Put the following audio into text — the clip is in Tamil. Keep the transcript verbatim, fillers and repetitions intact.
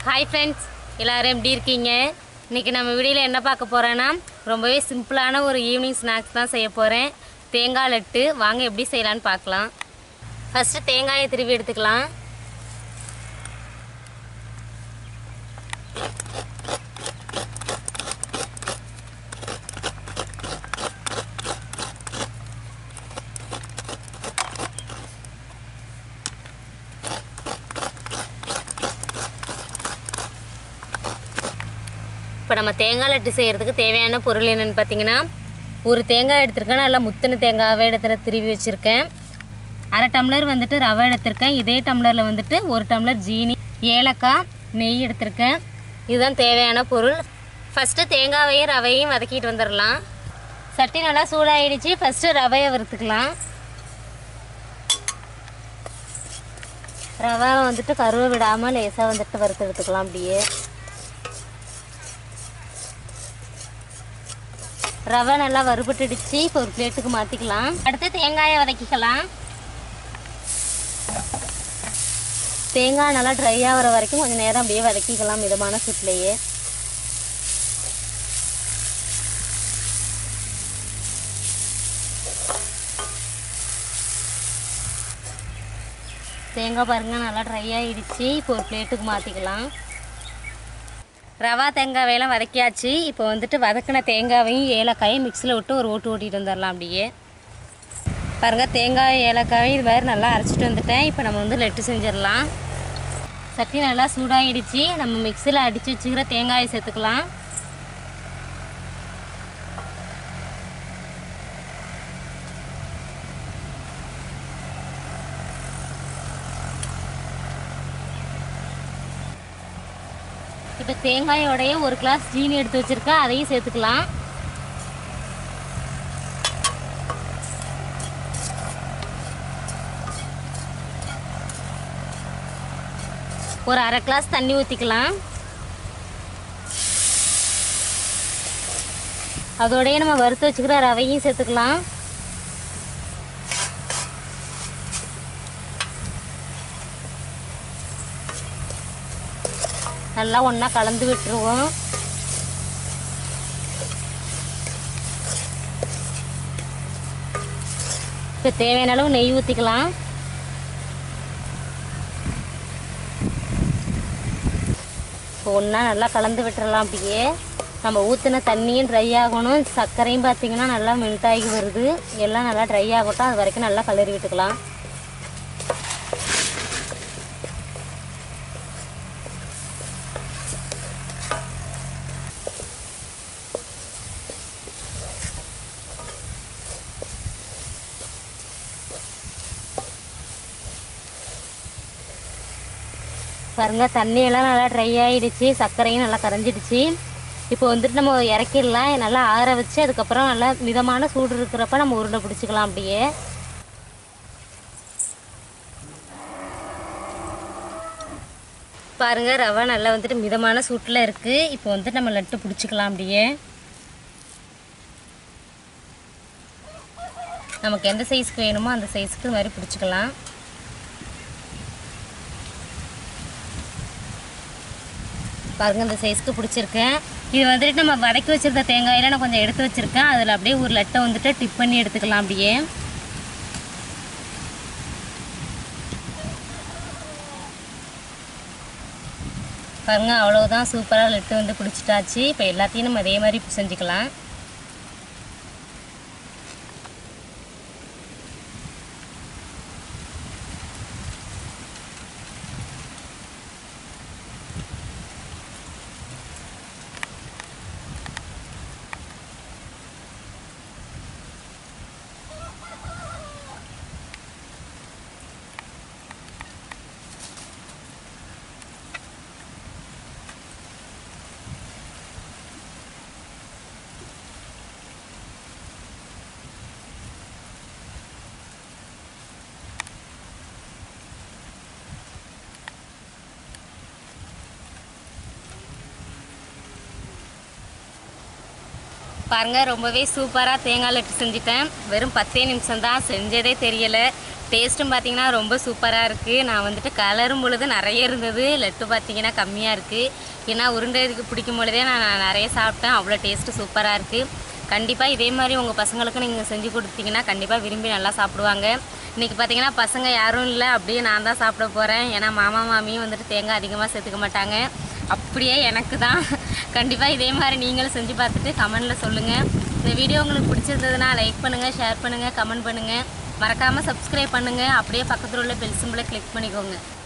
ஹாய் ஃப்ரெண்ட்ஸ், எல்லோரும் எப்படி இருக்கீங்க? இன்றைக்கி நம்ம வீடியோவில் என்ன பார்க்க போகிறோன்னா, ரொம்பவே சிம்பிளான ஒரு ஈவினிங் ஸ்நாக்ஸ் தான் செய்ய போகிறேன். தேங்காய் லட்டு. வாங்க எப்படி செய்யலான்னு பார்க்கலாம். ஃபஸ்ட்டு தேங்காயை திருவி எடுத்துக்கலாம். இப்போ நம்ம தேங்காய் லட்டு செய்கிறதுக்கு தேவையான பொருள் என்னென்னு பார்த்தீங்கன்னா, ஒரு தேங்காய் எடுத்திருக்கேன். நல்லா முத்தின தேங்காவை இடத்துல திருவி வச்சுருக்கேன். அரை டம்ளர் வந்துட்டு ரவை எடுத்திருக்கேன். இதே டம்ளரில் வந்துட்டு ஒரு டம்ளர் ஜீனி, ஏலக்காய், நெய் எடுத்திருக்கேன். இதுதான் தேவையான பொருள். ஃபஸ்ட்டு தேங்காவையும் ரவையும் வதக்கிட்டு வந்துடலாம். சட்டி நல்லா சூடாகிடுச்சு. ஃபஸ்ட்டு ரவையை வறுத்துக்கலாம். ரவை வந்துட்டு கருவை விடாமல் லேசாக வந்துட்டு வறுத்து எடுத்துக்கலாம். அப்படியே ரவை நல்லா வறுபட்டுடுச்சு. இப்போ ஒரு பிளேட்டுக்கு மாற்றிக்கலாம். அடுத்து தேங்காயை வதக்கிக்கலாம். தேங்காய் நல்லா ட்ரை ஆகிற வரைக்கும் கொஞ்சம் நேரம் அப்படியே வதக்கிக்கலாம் மிதமான சூட்லேயே. தேங்காய் பாருங்கள் நல்லா ட்ரை ஆகிடுச்சு. இப்போ ஒரு பிளேட்டுக்கு மாற்றிக்கலாம். ரவா தேங்காயெல்லாம் வதக்கியாச்சு. இப்போ வந்துட்டு வதக்கின தேங்காவையும் ஏலக்காயும் மிக்சியில் விட்டு ஒரு ஓட்டு ஓட்டிகிட்டு வந்துடலாம். அப்படியே பாருங்கள், தேங்காய் ஏலக்காயும் இது மாதிரி நல்லா அரைச்சிட்டு வந்துட்டேன். இப்போ நம்ம வந்து லட்டு செஞ்சிடலாம். சட்டி நல்லா சூடாகிடுச்சு. நம்ம மிக்சியில் அடித்து வச்சுக்கிற தேங்காயை சேர்த்துக்கலாம். இப்போ தேங்காயோடைய ஒரு கிளாஸ் ஜீனி எடுத்து வச்சுருக்கேன். அதையும் சேர்த்துக்கலாம். ஒரு அரை கிளாஸ் தண்ணி ஊற்றிக்கலாம். அதோடைய நம்ம வறுத்து வச்சுக்கிற ரவையும் சேர்த்துக்கலாம். நல்லா ஒன்றா கலந்து விட்டுருவோம். இப்போ தேவையான அளவு நெய் ஊற்றிக்கலாம். இப்போ ஒன்றா நல்லா கலந்து விட்டுறலாம். அப்படியே நம்ம ஊற்றின தண்ணியும் ட்ரை ஆகணும். சர்க்கரையும் பார்த்திங்கன்னா நல்லா மெல்ட் ஆகி வருது. எல்லாம் நல்லா ட்ரை ஆகட்டும். அது வரைக்கும் நல்லா கலரி விட்டுக்கலாம். பாருங்கள், தண்ணியெல்லாம் நல்லா ட்ரை ஆகிடுச்சு. சர்க்கரையும் நல்லா கரைஞ்சிடுச்சு. இப்போ வந்துட்டு நம்ம இறக்கிடலாம். நல்லா ஆற வச்சு அதுக்கப்புறம் நல்லா மிதமான சூடு இருக்கிறப்ப நம்ம உருண்டை பிடிச்சிக்கலாம். அப்படியே பாருங்கள், ரவை நல்லா வந்துட்டு மிதமான சூட்டில் இருக்குது. இப்போ வந்துட்டு நம்ம லட்டு பிடிச்சிக்கலாம். அப்படியே நமக்கு எந்த சைஸ்க்கு வேணுமோ அந்த சைஸ்க்கு இது மாதிரி பிடிச்சிக்கலாம். பாருங்கள், இந்த சைஸ்க்கு பிடிச்சிருக்கேன். இது வந்துட்டு நம்ம வதக்கி வச்சுருக்க தேங்காயில் நான் கொஞ்சம் எடுத்து வச்சுருக்கேன். அதில் அப்படியே ஒரு லட்டை வந்துட்டு டிப் பண்ணி எடுத்துக்கலாம். அப்படியே பாருங்கள், அவ்வளோதான். சூப்பராக லட்டு வந்து பிடிச்சிட்டாச்சு. இப்போ எல்லாத்தையும் நம்ம அதே மாதிரி செஞ்சுக்கலாம். பாருங்கள், ரொம்பவே சூப்பராக தேங்காய் லட்டு செஞ்சுட்டேன். வெறும் பத்தே நிமிஷம் தான், செஞ்சதே தெரியலை. டேஸ்ட்டும் பார்த்தீங்கன்னா ரொம்ப சூப்பராக இருக்குது. நான் வந்துட்டு கலரும் பொழுது நிறைய இருந்தது, லட்டு பார்த்தீங்கன்னா கம்மியாக இருக்குது. ஏன்னா உருண்டைக்கு பிடிக்கும் பொழுதே நான் நிறைய சாப்பிட்டேன். அவ்வளோ டேஸ்ட்டு சூப்பராக இருக்குது. கண்டிப்பாக இதே மாதிரி உங்கள் பசங்களுக்கு நீங்கள் செஞ்சு கொடுத்தீங்கன்னா கண்டிப்பாக விரும்பி நல்லா சாப்பிடுவாங்க. இன்றைக்கி பார்த்தீங்கன்னா பசங்க யாரும் இல்லை, அப்படியே நான் தான் சாப்பிட போகிறேன். ஏன்னா மாமா மாமியும் வந்துட்டு தேங்காய் அதிகமாக சேர்த்துக்க மாட்டாங்க. அப்படியே எனக்கு தான். கண்டிப்பாக இதே மாதிரி நீங்களும் செஞ்சு பார்த்துட்டு கமெண்டில் சொல்லுங்கள். இந்த வீடியோ உங்களுக்கு பிடிச்சிருந்ததுன்னா லைக் பண்ணுங்கள், ஷேர் பண்ணுங்கள், கமெண்ட் பண்ணுங்கள். மறக்காமல் சப்ஸ்கிரைப் பண்ணுங்கள். அப்படியே பக்கத்தில் உள்ள பெல் சிம்பிளை கிளிக் பண்ணிக்கோங்க.